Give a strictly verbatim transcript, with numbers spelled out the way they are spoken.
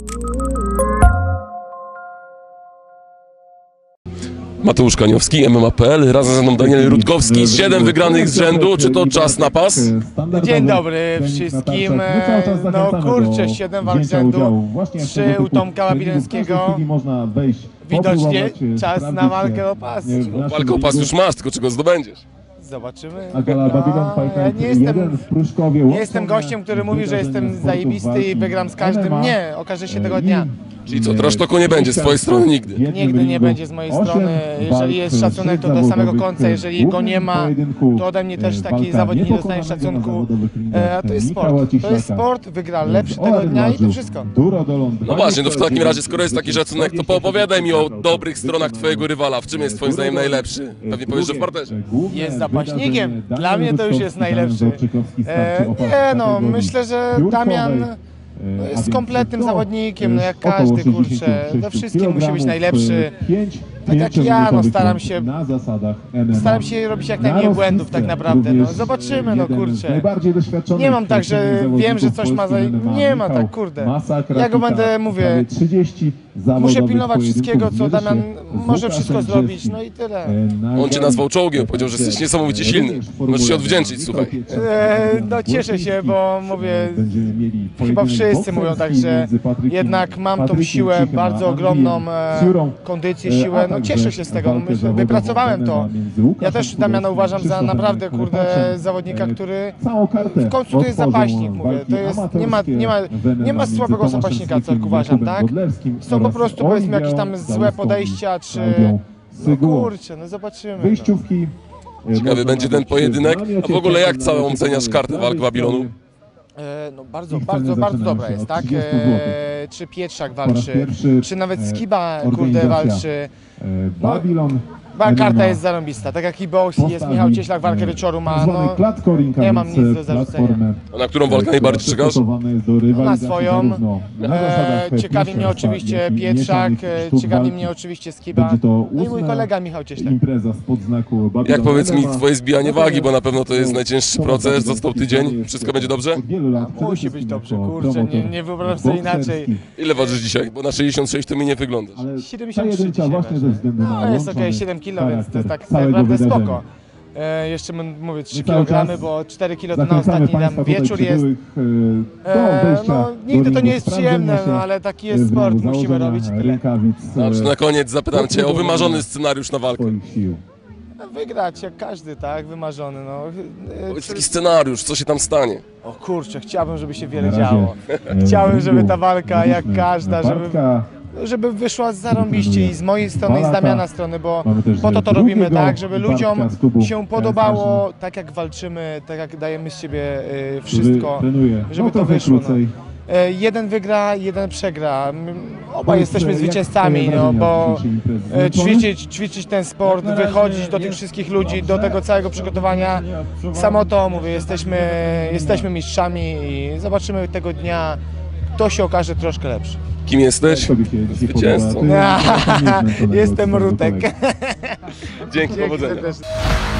Mateusz Kaniowski, M M A kropka P L, razem ze mną Daniel Rutkowski, siedem wygranych z rzędu, czy to czas na pas? Dzień dobry wszystkim, no kurczę, siedem walk z rzędu, trzy u Tomka Babilońskiego, widocznie czas na walkę o pas. Walkę o pas już masz, tylko czego zdobędziesz? Zobaczymy. No, ja nie jestem, nie jestem gościem, który mówi, że jestem zajebisty i wygram z każdym. Nie, okaże się tego dnia. Czyli co, trasztoku nie będzie z twojej strony nigdy? Nigdy nie będzie z mojej strony. Jeżeli jest szacunek, to do samego końca. Jeżeli go nie ma, to ode mnie też taki zawodnik nie dostanie szacunku. A to jest sport. To jest sport, wygra lepszy tego dnia i to wszystko. No właśnie, to w takim razie, skoro jest taki szacunek, to poopowiadaj mi o dobrych stronach twojego rywala. W czym jest twoim zdaniem najlepszy? Pewnie powiesz, że w parterze. Jest zapaśnikiem. Dla mnie to już jest najlepszy. E, nie no, myślę, że Damian no, jest kompletnym zawodnikiem, no jak każdy, kurczę. We wszystkim musi być najlepszy. Tak jak ja, no staram się, staram się robić jak najmniej błędów tak naprawdę, no zobaczymy, no kurczę. Nie mam tak, że wiem, że coś ma za... Nie ma tak, kurde. Ja go będę, mówię, muszę pilnować wszystkiego, co Damian może wszystko zrobić, no i tyle. On cię nazwał czołgiem, powiedział, że jesteś niesamowicie silny. Możesz się odwdzięczyć, słuchaj. E, no cieszę się, bo mówię, chyba wszyscy mówią tak, że jednak mam tą siłę, bardzo ogromną e, kondycję, siłę. No cieszę się z tego, wypracowałem to. Ja też Damiana uważam za naprawdę, kurde, zawodnika, który w końcu to jest zapaśnik, mówię. To jest, nie ma, nie ma, nie ma słabego zapaśnika, co jak uważam, tak? Są po prostu, powiedzmy, jakieś tam złe podejścia, czy... No kurczę, no zobaczymy. No. Ciekawy będzie ten pojedynek, a w ogóle jak całą oceniasz kartę walk Babilonu? E, no bardzo, bardzo, bardzo dobra jest, tak? E, czy Pietrzak walczy, czy nawet Skiba, kurde, walczy. No, karta jest zarąbista, tak jak i boks, jest Michał Cieślak, walkę wieczoru ma, no nie mam nic do zarzucenia. A na którą walkę najbardziej czekasz? No, na swoją. E, ciekawi mnie oczywiście Pietrzak, e, ciekawi mnie oczywiście Skiba, no i mój kolega Michał Cieślak. Jak powiedz mi twoje zbijanie wagi, bo na pewno to jest najcięższy proces, został tydzień, wszystko będzie dobrze? Musi być dobrze, kurczę, nie, nie wyobrażam sobie inaczej. Ile ważysz dzisiaj? Bo na sześćdziesiąt sześć to mi nie wyglądasz. siedemdziesiąt trzy dzisiaj no jest okej, okay, siedem kilo, więc to jest tak naprawdę spoko. E, jeszcze mówię trzy kilogramy, bo cztery kilo to na ostatni tam wieczór jest. E, no, nigdy to nie jest przyjemne, no, ale taki jest sport, musimy robić tyle. Dobrze, na koniec zapytam cię o wymarzony scenariusz na walkę. Wygrać jak każdy, tak? Wymarzony, no. Powiedz taki scenariusz, co się tam stanie? O kurczę, chciałbym, żeby się wiele działo. Chciałbym, żeby ta walka jak każda, żeby... żeby wyszła zarąbiście i z mojej strony i z Damiana strony, bo po to to robimy, tak, żeby ludziom się podobało, tak jak walczymy, tak jak dajemy z siebie wszystko, żeby to wyszło. No. Jeden wygra, jeden przegra. Obaj jesteśmy zwycięzcami, no, bo ćwiczyć, ćwiczyć ten sport, wychodzić do tych wszystkich ludzi, do tego całego przygotowania, samo to, mówię, jesteśmy, jesteśmy mistrzami i zobaczymy tego dnia, kto się okaże troszkę lepszy. Kim jesteś? Zwycięzcą. Jestem Rutek. Dzięki, powodzenia.